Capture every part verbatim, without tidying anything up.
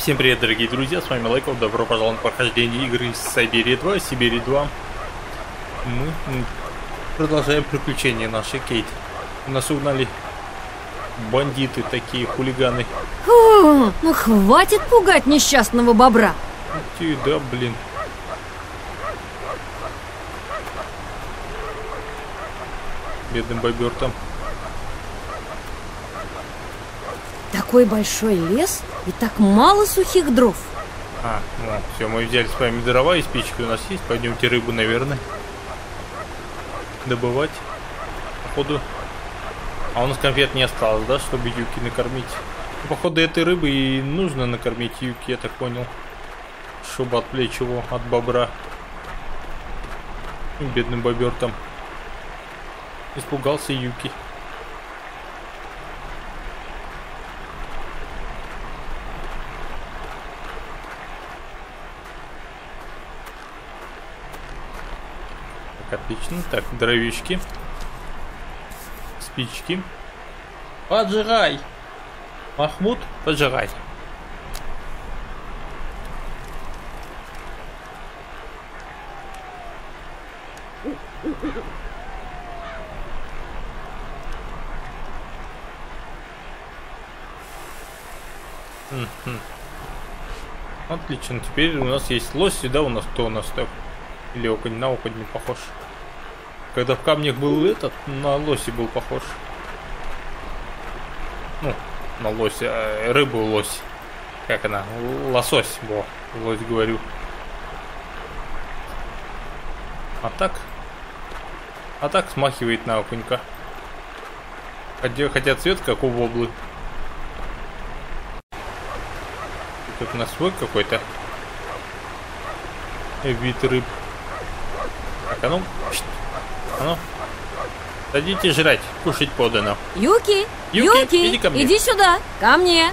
Всем привет, дорогие друзья, с вами Лайков, добро пожаловать в прохождение игры Сайберия два, Сибири два. Мы продолжаем приключения нашей Кейт. Нас угнали бандиты, такие хулиганы. Фу, ну хватит пугать несчастного бобра. Ты, да, блин. Бедный бобер там. Такой большой лес и так мало сухих дров. А, ну, все, мы взяли с вами дрова и спички у нас есть. Пойдемте рыбу, наверное, добывать. Походу. А у нас конфет не осталось, да, чтобы Юки накормить. Походу, этой рыбы и нужно накормить Юки, я так понял. Чтобы отвлечь его от бобра. Бедный бобер там. Испугался Юки. Отлично. Так, дровишки. Спички. Поджигай! Махмуд, поджигай. Угу. Отлично. Теперь у нас есть лось, да, у нас кто у нас так? Или окунь, на окунь не похож. Когда в камнях был этот, на лоси был похож. Ну, на лоси, а рыбу лось. Как она? Лосось, во, лось говорю. А так? А так смахивает на окунька. Хотя, хотя цвет как у воблы. Тут у нас свой какой-то вид рыб. Так, а ну, а ну, садитесь жрать, кушать подано. Юки, Юки, Юки, иди ко мне. Иди сюда, ко мне.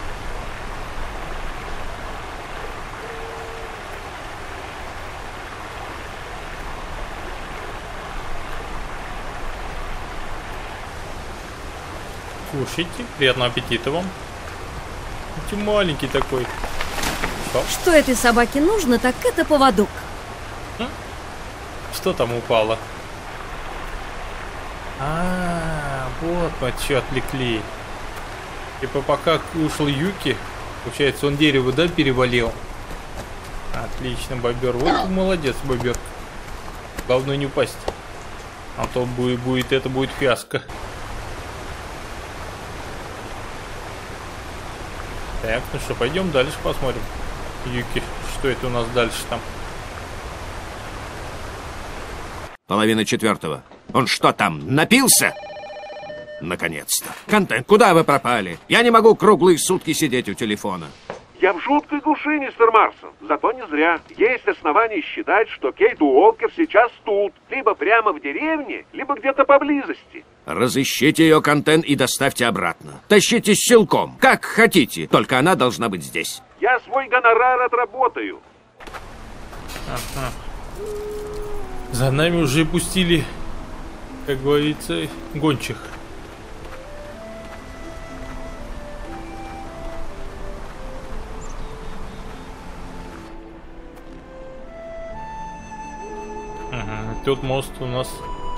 Кушайте, приятного аппетита вам. Ты маленький такой. Что? Что этой собаке нужно, так это поводок. Что там упало? А, вот мы что отвлекли. Типа пока ушел Юки, получается, он дерево, да, перевалил. Отлично, бобер. Вот молодец, бобер. Главное не упасть. А то будет, будет это будет фиаско. Так, ну что, пойдем дальше посмотрим. Юки, что это у нас дальше там? Половина четвертого. Он что там, напился? Наконец-то. Контент, куда вы пропали? Я не могу круглые сутки сидеть у телефона. Я в жуткой глуши, мистер Марсон. Зато не зря. Есть основания считать, что Кейт Уолкер сейчас тут. Либо прямо в деревне, либо где-то поблизости. Разыщите ее, Контент, и доставьте обратно. Тащите силком, как хотите. Только она должна быть здесь. Я свой гонорар отработаю. Ага. За нами уже пустили, как говорится, гончих. Ага, тот мост у нас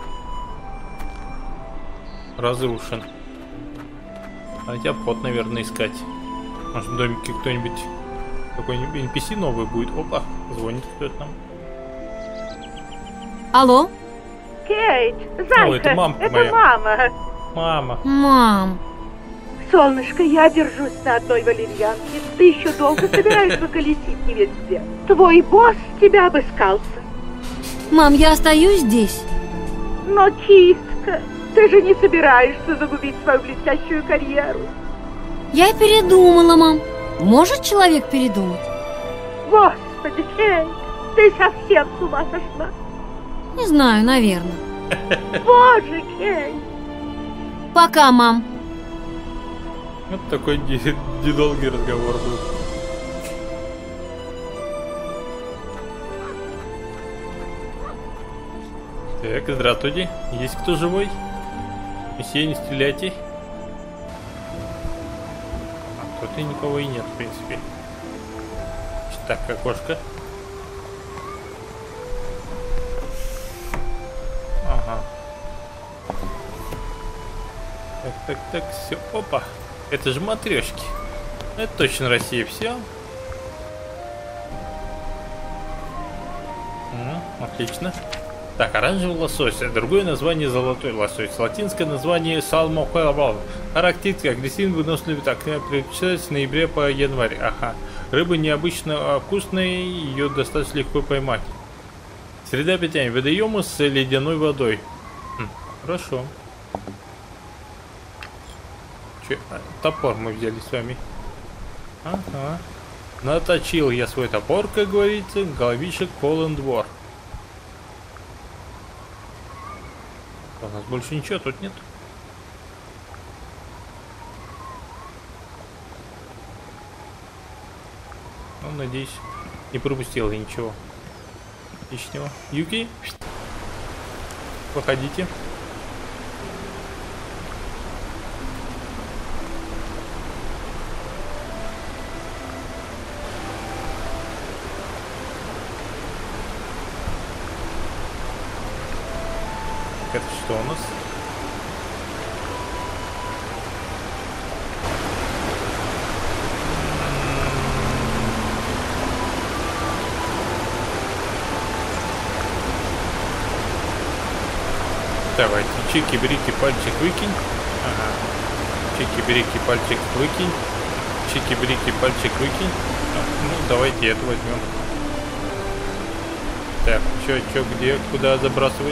разрушен. Хотя вход, наверное, искать. Может, в домике кто-нибудь, какой-нибудь эн пи си новый будет. Опа, звонит кто-то нам. Алло? Кейт, зайка, О, это мамка это моя. мама. Мама. Мам. Солнышко, я держусь на одной валерьянке. Ты еще долго собираешься колесить не везде. Твой босс тебя обыскался. Мам, я остаюсь здесь. Но, киска, ты же не собираешься загубить свою блестящую карьеру. Я передумала, мам. Может человек передумать? Господи, Кейт, ты совсем с ума сошла. Не знаю, наверное. Боже, Кейт. Пока, мам. Вот такой недолгий разговор был. Так, здравствуйте. Есть кто живой? Месье, не стреляйте. А тут и никого и нет, в принципе. Так, окошко. Ага. Так, так, так, все. Опа. Это же матрешки. Это точно Россия, все. Угу, отлично. Так, оранжевый лосось. Другое название золотой лосось. Латинское название салмохавал. Характеристика агрессивный, выносливый. Так, приключается с ноября по январь. Ага. Рыба необычно вкусная, ее достаточно легко поймать. Среда питания. Водоемы с ледяной водой. Хм, хорошо. Че, топор мы взяли с вами. Ага. Наточил я свой топор, как говорится, головичек полон двор. У нас больше ничего тут нет. Ну, надеюсь, не пропустил я ничего лишнего. Юки, походите. Это что у нас? Давайте, чики-брики, пальчик выкинь. Ага. Чики-брики, пальчик выкинь. Чики-брики, пальчик выкинь. Ну, давайте это возьмем. Так, чё, чё, где, куда забрасывать?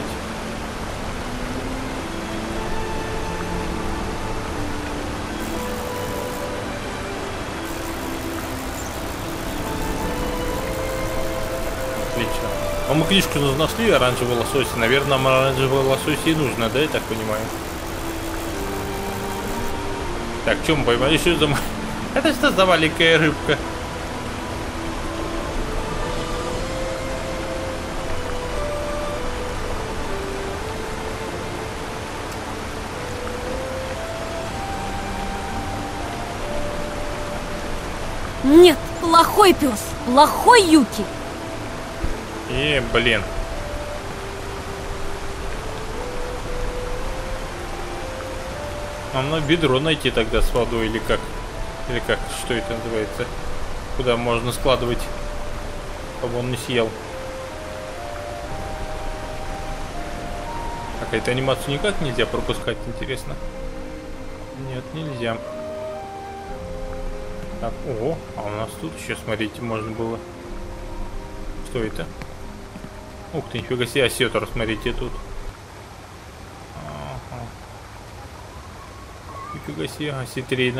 Отлично. А мы книжку нашли, оранжевый лосось. Наверное, нам оранжевый лосось и нужно, да, я так понимаю? Так, что мы поймали? Что за... Это что за маленькая рыбка? Нет, плохой пес, плохой Юки. И, блин. Нам надо бедро найти тогда с водой или как? Или как? Что это называется? Куда можно складывать, чтобы он не съел? Так, эту анимацию никак нельзя пропускать, интересно? Нет, нельзя. Так, ого, а у нас тут еще, смотрите, можно было. Что это? Ух ты, нифига себе, осетр, смотрите, тут. Ага. Нифига себе, осетрина.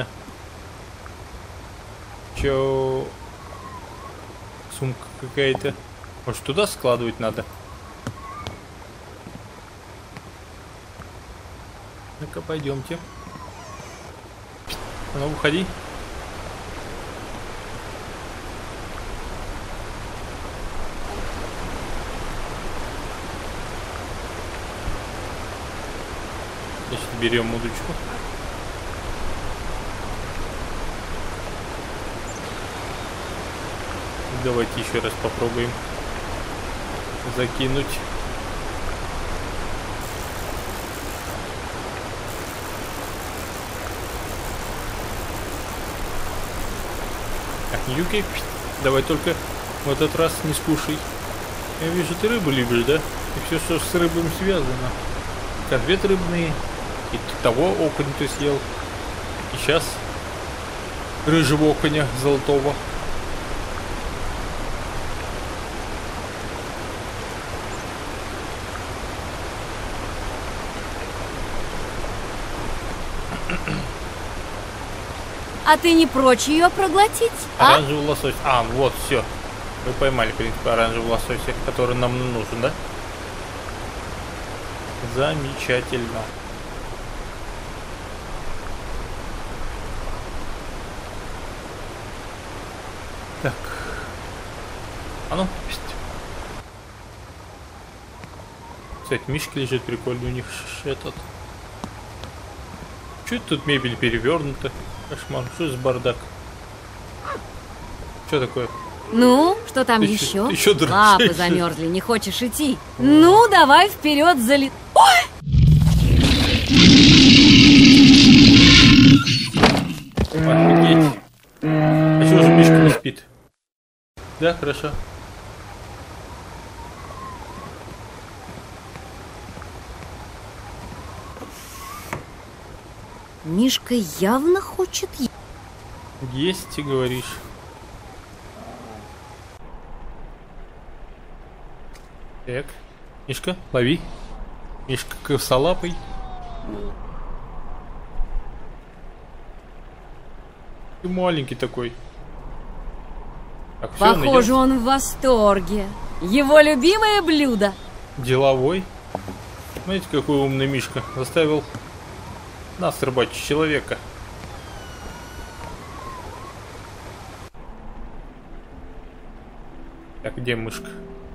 Чё? Сумка какая-то. Может, туда складывать надо? Ну-ка, пойдемте. Ну, выходи. Значит, берем удочку. Давайте еще раз попробуем закинуть. Так, Юки, давай только в этот раз не скушай. Я вижу, ты рыбу любишь, да? И все, что с рыбами связано. Конфеты рыбные. И того окуня ты съел. И сейчас рыжего окуня золотого. А ты не прочь ее проглотить, а? Оранжевый лосось. А, вот, все. Мы поймали, в принципе, оранжевый лосось, который нам нужен, да? Замечательно. Так. А ну, пусть. Кстати, мишка лежит прикольный у них этот. Чуть тут мебель перевернута. Кошмар, что за бардак? Что такое? Ну, что там Ты еще? чё- ты чё дрожишь? Лапы замерзли, не хочешь идти? Ну, давай вперед зали... Ой! Офигеть. А чего же Мишка не спит? Да, хорошо. Мишка явно хочет есть. Есть, ты говоришь. Так, Мишка, лови. Мишка косолапый. Ты маленький такой. Так, всё, он Похоже, идёт. он в восторге. Его любимое блюдо. Деловой. Смотрите, какой умный Мишка. Заставил нас рыбачить человека. Так, где мышка?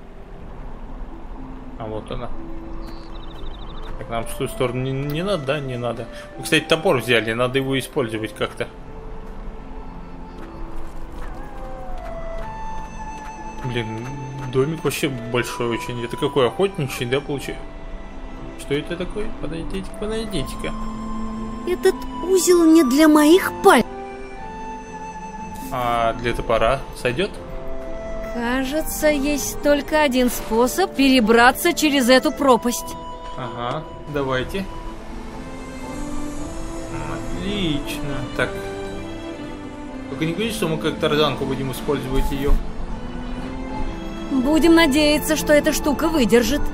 А вот она. Так, нам в ту сторону не, не надо, да? Не надо. Мы, кстати, топор взяли, надо его использовать как-то. Блин, домик вообще большой очень. Это какой, охотничий, да, получается? Что это такое? Подойдите, подойдите-ка. Этот узел не для моих пальцев. А для топора сойдет? Кажется, есть только один способ перебраться через эту пропасть. Ага, давайте. Отлично. Так. Только не говорите, что мы как тарзанку будем использовать ее. Будем надеяться, что эта штука выдержит.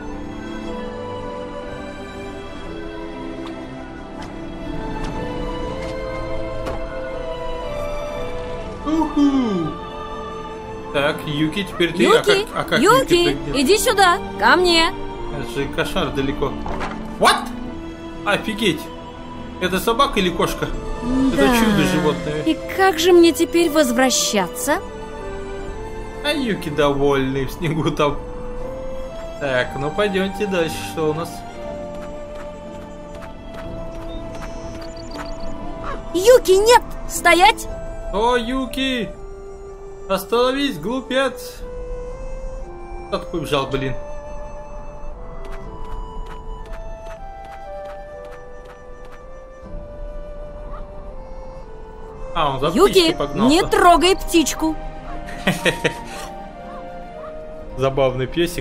Уху. Так, Юки, теперь ты... Юки, а как, а как Юки, Юки-то? иди сюда, ко мне. Это же кошмар далеко. What? Офигеть. Это собака или кошка? Да. Это чудо животное. И как же мне теперь возвращаться? А Юки довольный в снегу там. Так, ну пойдемте дальше. Что у нас? Юки, нет! Стоять! О, Юки! Остановись, глупец! Кто такой бежал, блин? А, он за Юки, птичкой погнался. не трогай птичку. Забавный песик.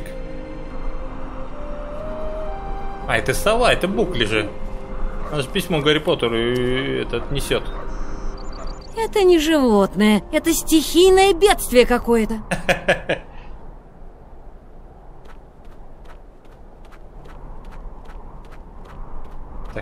А, это сова, это Букли же. Она же письмо Гарри Поттеру э, этот несет. Это не животное, это стихийное бедствие какое-то. Так.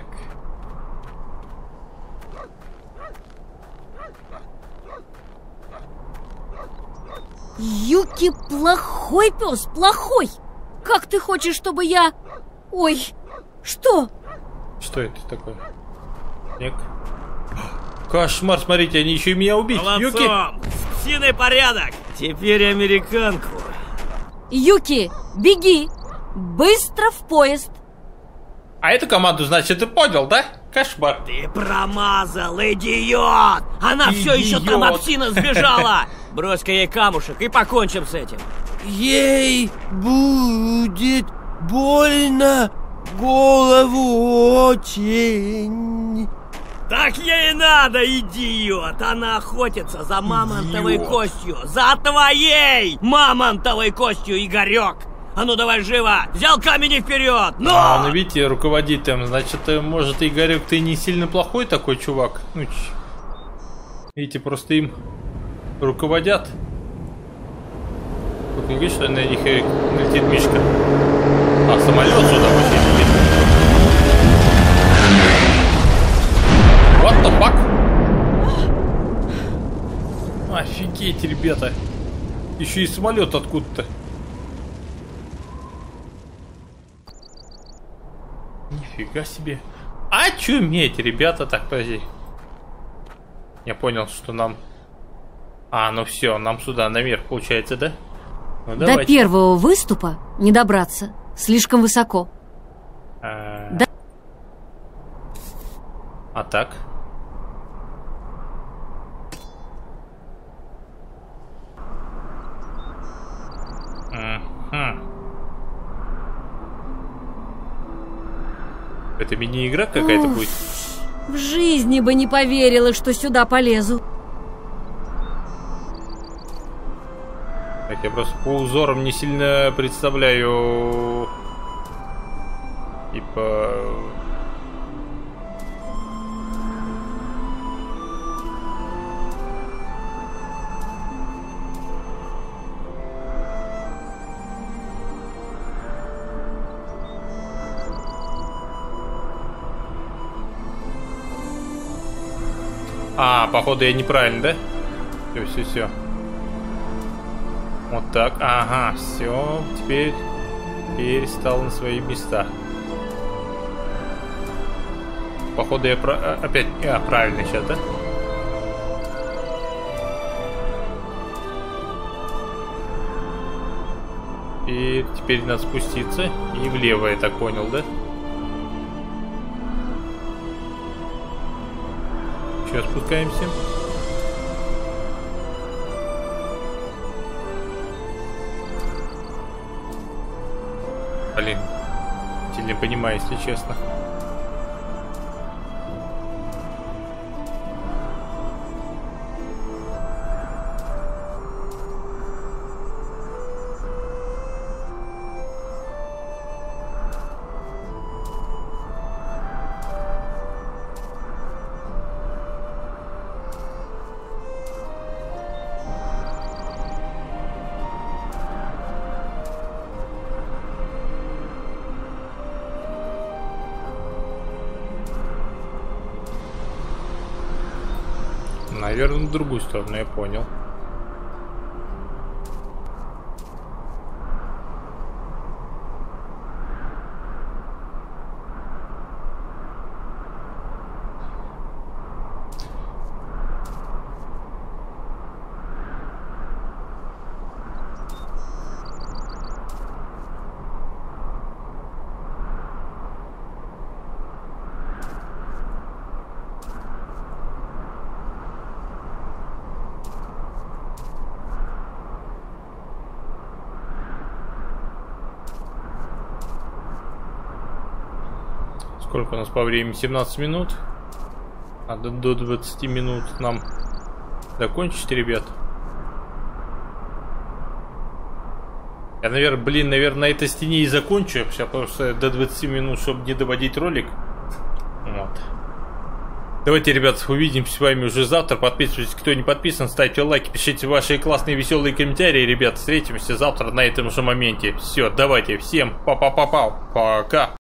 Юки плохой пес, плохой. Как ты хочешь, чтобы я... Ой, что? Что это такое? Снег. Кошмар, смотрите, они еще и меня убить. Юки! Молодцом! Псиный порядок! Теперь американку. Юки, беги! Быстро в поезд! А эту команду, значит, ты понял, да? Кошмар. Ты промазал, идиот! Она все еще там Идиот. от псина сбежала! Брось-ка ей камушек и покончим с этим. Ей будет больно голову очень. Так ей и надо, идиот! Она охотится за мамонтовой Идиот. костью! За твоей мамонтовой костью, Игорек! А ну давай живо! Взял камень и вперед! Ну! А, ну видите, руководит там. Значит, э, может, Игорек, ты не сильно плохой такой чувак. Ну, ч- видите, просто им руководят. Только не говорит, что на них э, летит Мишка. А, самолет сюда вообще летит. What the fuck? Офигеть, ребята. Еще и самолет откуда-то. Нифига себе. Очуметь, ребята. Так, подожди. Я понял, что нам... А, ну все, нам сюда, наверх, получается, да? Ну, До давайте. первого выступа не добраться. Слишком высоко. А, Да. а так? Это мини-игра какая-то будет? В жизни бы не поверила, что сюда полезу. Так, я просто по узорам не сильно представляю. Типа... А, походу я неправильно, да? Все, все, все. Вот так. Ага, все. Теперь, теперь стал на свои места. Походу я про... опять... А, правильно сейчас, да? И теперь надо спуститься. И влево, я так понял, да? Сейчас спускаемся. Блин, сильно понимаю, если честно. Наверное, в другую сторону, я понял. Сколько у нас по времени? семнадцать минут. А до, до двадцати минут нам закончить, ребят. Я, наверное, блин, наверное, на этой стене и закончу. Сейчас, потому что до двадцати минут, чтобы не доводить ролик. Вот. Давайте, ребят, увидимся с вами уже завтра. Подписывайтесь, кто не подписан, ставьте лайки, пишите ваши классные веселые комментарии. Ребят, встретимся завтра на этом же моменте. Все, давайте, всем па-па-па-па, пока.